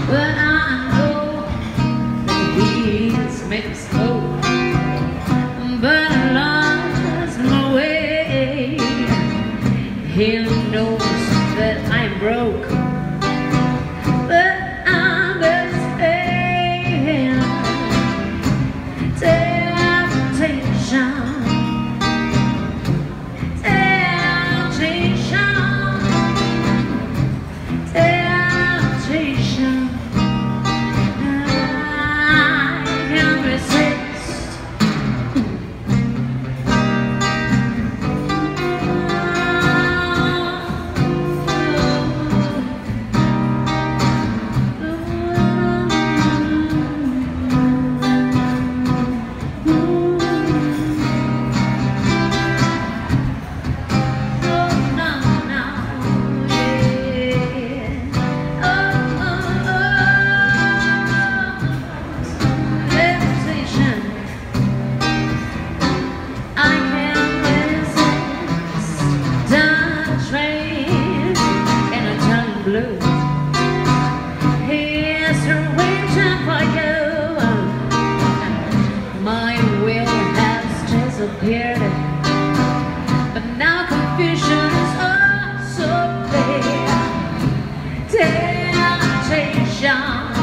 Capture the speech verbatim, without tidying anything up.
But I know that he's made me slow, but I lost my way. He knows that I'm broke, but I'm just paying temptation, temptation, temptation. I can't resist. Blue. Here's waiting for you. My will has disappeared, but now confusion is also clear. Temptation.